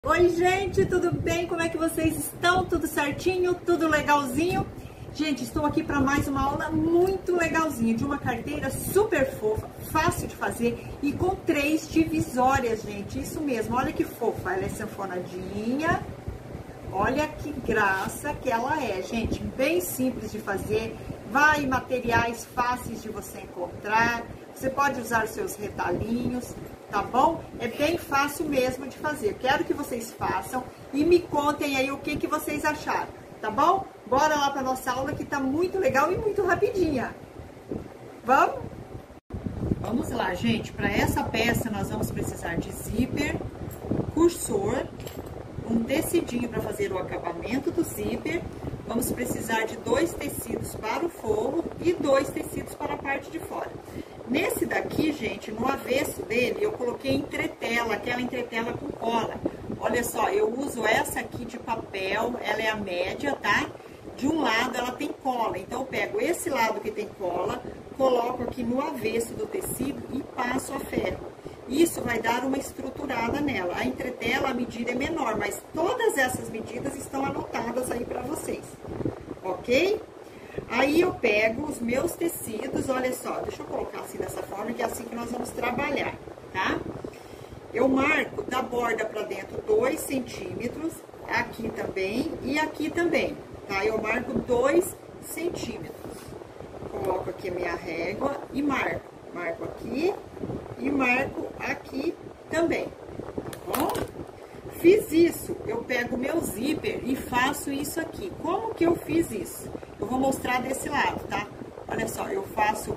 Oi gente, tudo bem? Como é que vocês estão? Tudo certinho? Tudo legalzinho? Gente, estou aqui para mais uma aula muito legalzinha de uma carteira super fofa, fácil de fazer e com 3 divisórias, gente. Isso mesmo, olha que fofa, ela é sanfonadinha. Olha que graça que ela é, gente. Bem simples de fazer, vai em materiais fáceis de você encontrar. Você pode usar seus retalhinhos, tá bom? É bem fácil mesmo de fazer. Quero que vocês façam e me contem aí o que vocês acharam, tá bom? Bora lá para nossa aula que tá muito legal e muito rapidinha. Vamos? Vamos lá, gente. Para essa peça nós vamos precisar de zíper, cursor, um tecidinho para fazer o acabamento do zíper. Vamos precisar de 2 tecidos para o forro e 2 tecidos para a parte de fora. Nesse daqui, gente, no avesso dele, eu coloquei entretela, aquela entretela com cola. Olha só, eu uso essa aqui de papel, ela é a média, tá? De um lado ela tem cola, então eu pego esse lado que tem cola, coloco aqui no avesso do tecido e passo a ferro. Isso vai dar uma estruturada nela. A entretela, a medida é menor, mas todas essas medidas estão anotadas aí pra vocês, ok? Aí eu pego os meus tecidos, olha só, deixa eu colocar assim dessa forma, que é assim que nós vamos trabalhar, tá? Eu marco da borda pra dentro 2 centímetros, aqui também e aqui também, tá? Eu marco 2 centímetros. Coloco aqui a minha régua e marco. Marco aqui e marco aqui também, tá bom? Fiz isso, eu pego o meu zíper e faço isso aqui. Como que eu fiz isso? Eu vou mostrar desse lado, tá? Olha só, eu faço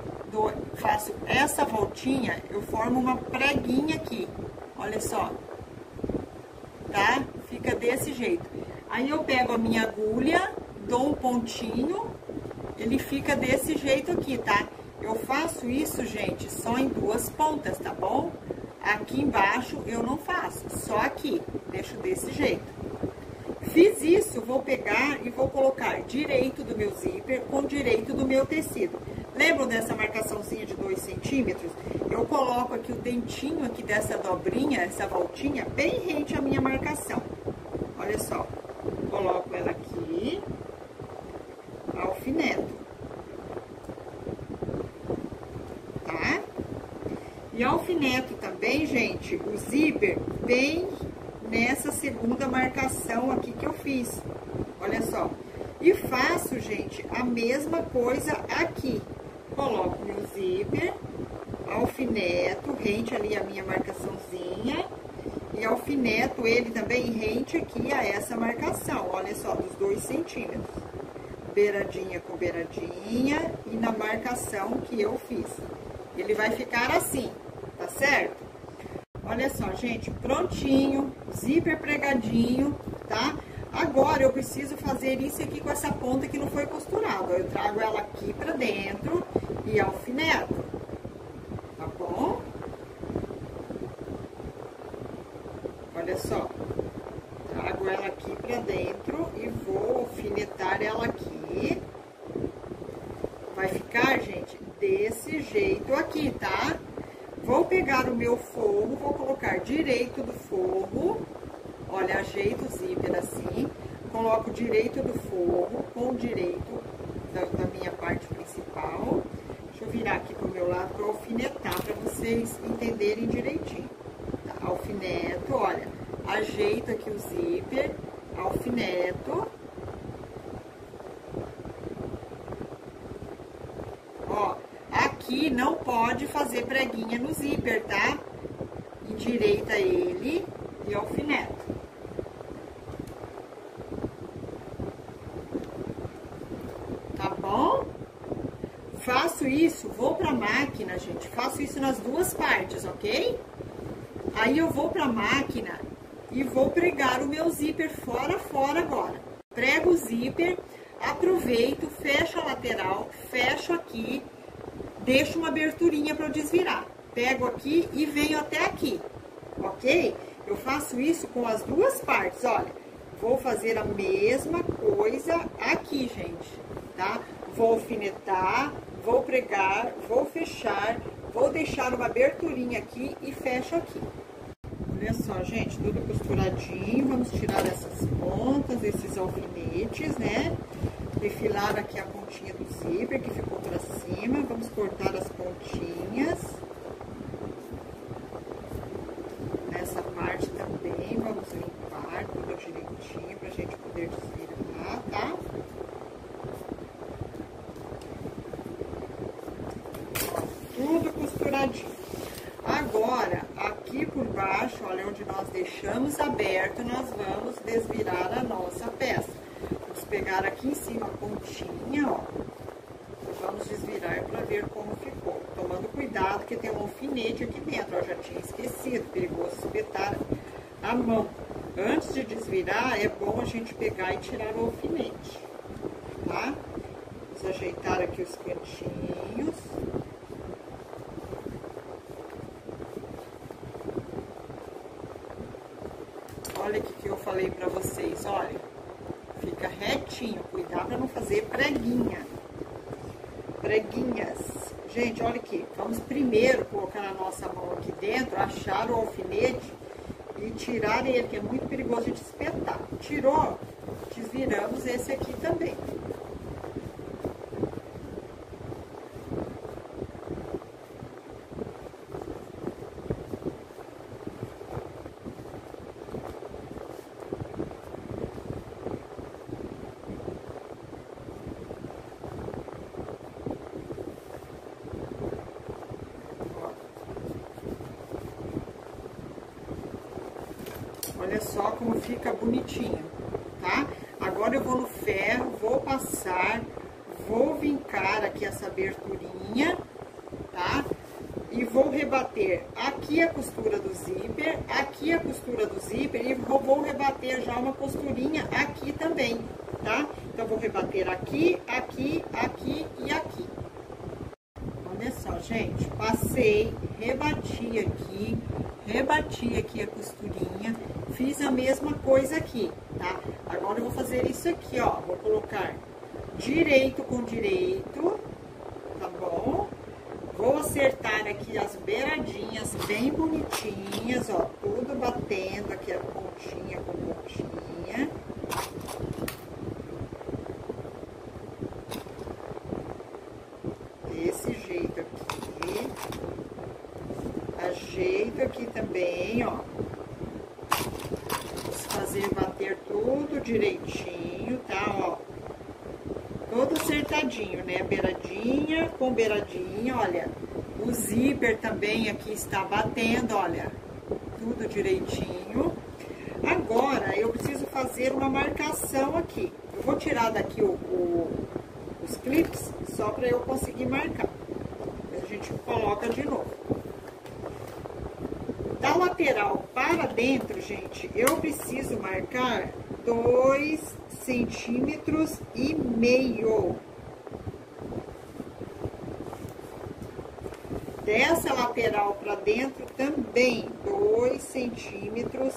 essa voltinha, eu formo uma preguinha aqui, olha só, tá? Fica desse jeito. Aí eu pego a minha agulha, dou um pontinho, ele fica desse jeito aqui, tá? Eu faço isso, gente, só em 2 pontas, tá bom? Aqui embaixo eu não faço, só aqui, deixo desse jeito. Fiz isso, vou pegar e vou colocar direito do meu zíper com direito do meu tecido. Lembram dessa marcaçãozinha de 2 centímetros? Eu coloco aqui o dentinho aqui dessa dobrinha, essa voltinha, bem rente à minha marcação. Olha só, coloco ela aqui, alfineto. Tá? E alfineto também, gente, o zíper bem nessa segunda marcação aqui que eu fiz. Olha só. E faço, gente, a mesma coisa aqui. Coloco meu zíper, alfineto, rente ali a minha marcaçãozinha. E alfineto ele também rente aqui a essa marcação. Olha só, dos 2 centímetros. Beiradinha com beiradinha e na marcação que eu fiz. Ele vai ficar assim, tá certo? Olha só, gente, prontinho, zíper pregadinho, tá? Agora eu preciso fazer isso aqui com essa ponta que não foi costurada. Eu trago ela aqui pra dentro e alfineto, tá bom? Olha só, trago ela aqui pra dentro e vou alfinetar ela aqui. Vai ficar, gente, desse jeito aqui, tá? Vou pegar o meu forro, vou colocar direito do forro, olha, ajeito o zíper assim, coloco direito do forro com direito da minha parte principal. Deixa eu virar aqui pro meu lado para alfinetar, para vocês entenderem direitinho. Tá? Alfineto, olha, ajeito aqui o zíper, alfineto. Ó, aqui não pode fazer preguinha no zíper, tá? Endireita ele e alfineto. Tá bom? Faço isso, vou pra máquina, gente. Faço isso nas 2 partes, ok? Aí eu vou pra máquina e vou pregar o meu zíper fora agora. Prego o zíper, aproveito, fecho a lateral, fecho aqui, deixo uma aberturinha para eu desvirar. Pego aqui e venho até aqui, ok? Eu faço isso com as 2 partes, olha. Vou fazer a mesma coisa aqui, gente, tá? Vou alfinetar, vou pregar, vou fechar, vou deixar uma aberturinha aqui e fecho aqui. Olha só, gente, tudo costuradinho. Vamos tirar essas pontas, esses alfinetes, né? Refilar aqui a pontinha do zíper que ficou pra cima. Vamos cortar as pontinhas. Nessa parte também, vamos limpar tudo direitinho pra gente poder desvirar, tá? Ó, tudo costuradinho. Agora, aqui por baixo, olha, onde nós deixamos aberto, nós vamos desvirar a nossa peça. Vamos pegar aqui em cima a pontinha, ó, e vamos desvirar para ver como ficou. Tomando cuidado que tem um alfinete aqui dentro, ó, já tinha esquecido, perigoso espetar a mão. Antes de desvirar, é bom a gente pegar e tirar o alfinete, tá? Vamos ajeitar aqui os cantinhos. Olha o que eu falei pra vocês, olha, fica retinho, cuidado pra não fazer preguinha, preguinhas. Gente, olha aqui, vamos primeiro colocar a nossa mão aqui dentro, achar o alfinete e tirar ele, que é muito perigoso de espetar. Tirou, desviramos esse aqui também. Olha só como fica bonitinho, tá? Agora eu vou no ferro, vou passar, vou vincar aqui essa aberturinha, tá? E vou rebater aqui a costura do zíper, aqui a costura do zíper e vou rebater já uma costurinha aqui também, tá? Então, vou rebater aqui, aqui, aqui e aqui. Olha só, gente, passei, rebati aqui a costurinha, fiz a mesma coisa aqui, tá? Agora eu vou fazer isso aqui, ó, vou colocar direito com direito, tá bom? Vou acertar aqui as beiradinhas bem bonitinhas, ó, tudo batendo aqui a pontinha com pontinha. Desse jeito aqui. Ajeito aqui também, ó. Vamos fazer bater tudo direitinho, tá, ó. Todo acertadinho, né? Beiradinha com beiradinha, olha. O zíper também aqui está batendo, olha. Tudo direitinho. Agora, eu preciso fazer uma marcação aqui. Eu vou tirar daqui os clips, só para eu conseguir marcar. A gente coloca de novo. Da lateral para dentro, gente, eu preciso marcar 2,5 centímetros. Dessa lateral para dentro também, 2,5 centímetros.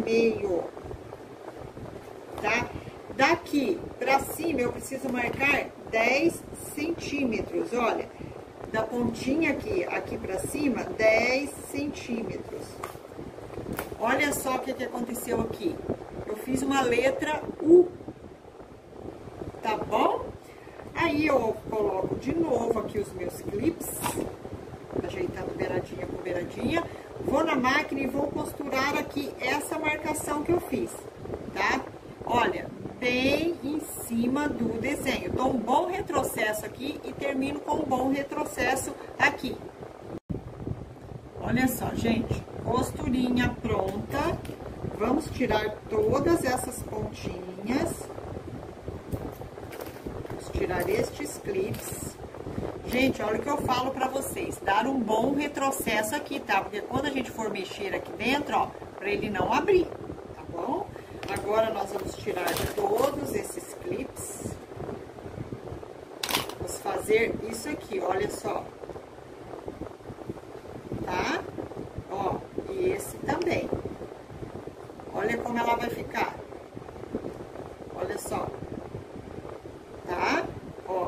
Tá? Daqui para cima eu preciso marcar 10 centímetros, olha. Da pontinha aqui para cima, 10 centímetros. Olha só o que aconteceu aqui. Eu fiz uma letra U, tá bom? Aí eu coloco de novo aqui os meus clips, ajeitando beiradinha com beiradinha. Vou na máquina e vou costurar aqui essa marcação que eu fiz, tá? Olha, bem em cima do desenho. Dou um bom retrocesso aqui e termino com um bom retrocesso aqui. Olha só, gente, costurinha pronta. Vamos tirar todas essas pontinhas. Vamos tirar estes clips. Gente, olha o que eu falo pra vocês, dar um bom retrocesso aqui, tá? Porque quando a gente for mexer aqui dentro, ó, pra ele não abrir, tá bom? Agora, nós vamos tirar todos esses clips. Vamos fazer isso aqui, olha só. Tá? Ó, e esse também. Olha como ela vai ficar. Olha só. Tá? Ó.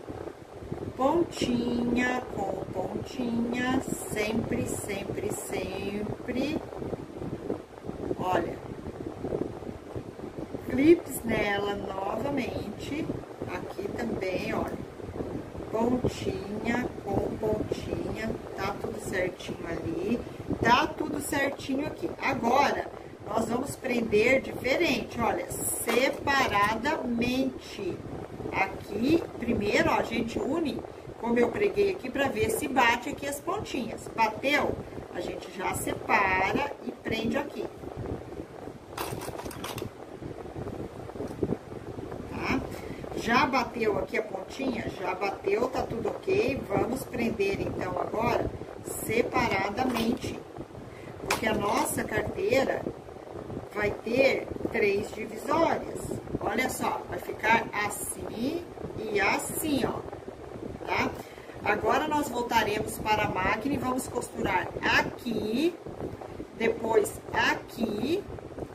Pontinha com pontinha, sempre, sempre, sempre clips nela novamente. Aqui também, olha, pontinha com pontinha, tá tudo certinho ali, tá tudo certinho aqui. Agora, nós vamos prender diferente, olha, separadamente. Aqui, primeiro, ó, a gente une, como eu preguei aqui, pra ver se bate aqui as pontinhas. Bateu, a gente já separa e prende aqui. Já bateu aqui a pontinha? Já bateu, tá tudo ok. Vamos prender, então, agora, separadamente. Porque a nossa carteira vai ter 3 divisórias. Olha só, vai ficar assim e assim, ó, tá? Agora, nós voltaremos para a máquina e vamos costurar aqui, depois aqui,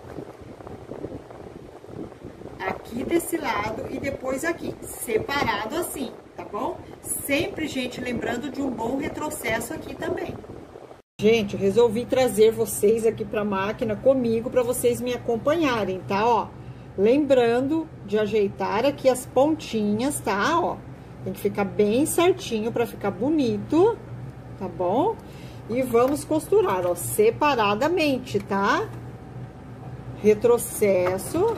aqui desse lado e depois aqui, separado assim, tá bom? Sempre, gente, lembrando de um bom retrocesso aqui também. Gente, resolvi trazer vocês aqui pra máquina comigo, pra vocês me acompanharem, tá? Ó, lembrando de ajeitar aqui as pontinhas, tá? Ó, tem que ficar bem certinho pra ficar bonito, tá bom? E vamos costurar, ó, separadamente, tá? Retrocesso.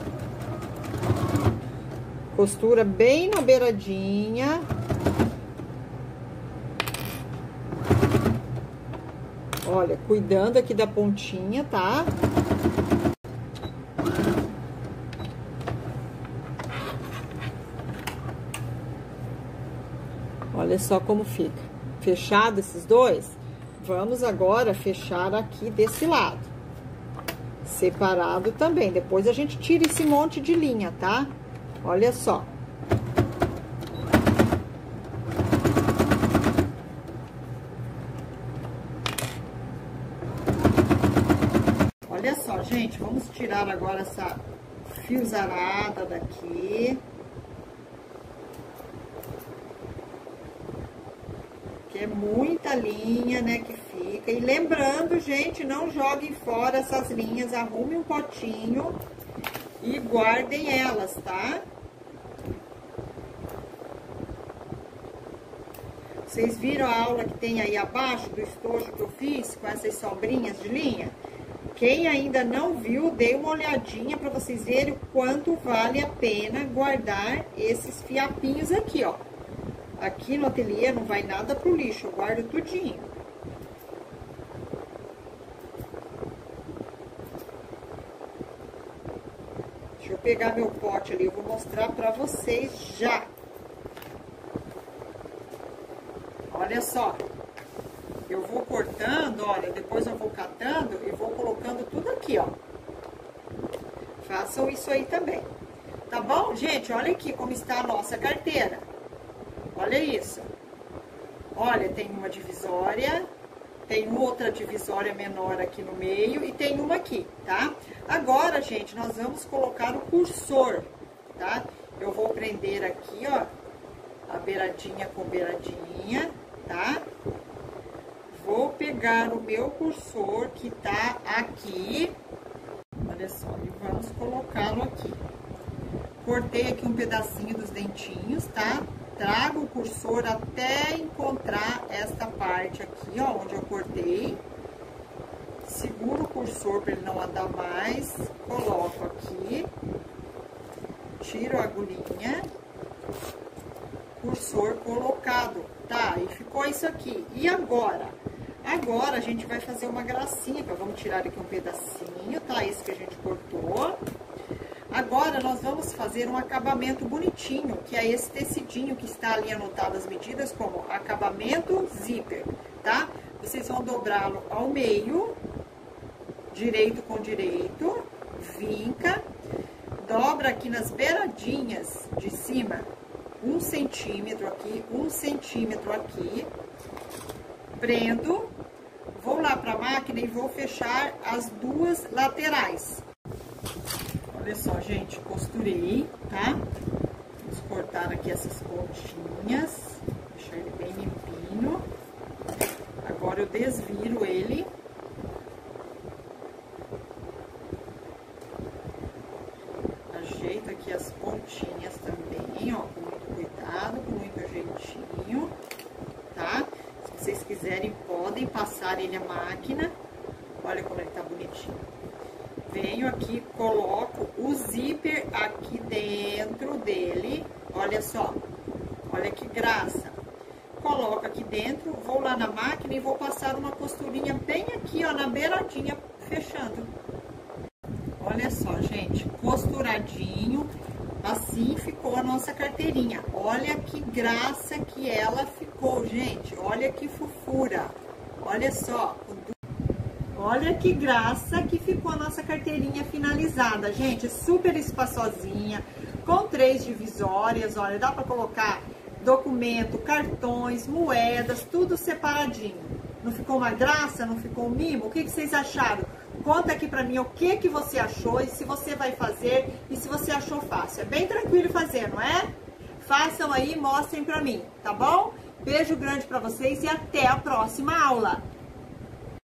Costura bem na beiradinha. Olha, cuidando aqui da pontinha, tá? Olha só como fica. Fechado esses dois, vamos agora fechar aqui desse lado. Separado também. Depois a gente tira esse monte de linha, tá? Olha só. Olha só, gente, vamos tirar agora essa fiozarada daqui. Que é muita linha, né, que fica. E lembrando, gente, não joguem fora essas linhas, arrume um potinho e guardem elas, tá? Vocês viram a aula que tem aí abaixo do estojo que eu fiz com essas sombrinhas de linha? Quem ainda não viu, dê uma olhadinha para vocês verem o quanto vale a pena guardar esses fiapinhos aqui, ó. Aqui no ateliê não vai nada pro lixo, eu guardo tudinho. Deixa eu pegar meu pote ali, eu vou mostrar pra vocês já. Olha só, eu vou cortando, olha, depois eu vou catando e vou colocando tudo aqui, ó. Façam isso aí também. Tá bom, gente? Olha aqui como está a nossa carteira. Olha isso. Olha, tem uma divisória, tem outra divisória menor aqui no meio e tem uma aqui, tá? Agora, gente, nós vamos colocar o cursor, tá? Eu vou prender aqui, ó, a beiradinha com beiradinha, tá? Vou pegar o meu cursor que tá aqui, olha só, e vamos colocá-lo aqui. Cortei aqui um pedacinho dos dentinhos, tá? Trago o cursor até encontrar esta parte aqui, ó, onde eu cortei. Seguro o cursor para ele não andar mais, coloco aqui, tiro a agulhinha, cursor colocado, tá? E ficou isso aqui. E agora? Agora a gente vai fazer uma gracinha, vamos tirar aqui um pedacinho, tá? Esse que a gente cortou. Agora, nós vamos fazer um acabamento bonitinho, que é esse tecidinho que está ali anotado as medidas como acabamento zíper, tá? Vocês vão dobrá-lo ao meio, direito com direito, vinca, dobra aqui nas beiradinhas de cima, 1 centímetro aqui, 1 centímetro aqui, prendo, vou lá para a máquina e vou fechar as duas laterais. Olha só, gente, costurei, tá? Vamos cortar aqui essas pontinhas, deixar ele bem limpinho. Agora eu desviro ele. aqui as pontinhas também, ó, com muito cuidado, com muito jeitinho, tá? Se vocês quiserem, podem passar ele à máquina. Olha como ele tá bonitinho. Venho aqui, coloco o zíper aqui dentro dele, olha só, olha que graça. Coloco aqui dentro, vou lá na máquina e vou passar uma costurinha bem aqui, ó, na beiradinha, fechando. Olha só, gente, costuradinho, assim ficou a nossa carteirinha. Olha que graça que ela ficou, gente, olha que fofura. Olha só, olha que graça que ficou a nossa carteirinha finalizada, gente, super espaçosinha, com 3 divisórias, olha, dá pra colocar documento, cartões, moedas, tudo separadinho. Não ficou uma graça? Não ficou um mimo? O que vocês acharam? Conta aqui pra mim o que você achou e se você vai fazer e se você achou fácil. É bem tranquilo fazer, não é? Façam aí e mostrem pra mim, tá bom? Beijo grande pra vocês e até a próxima aula!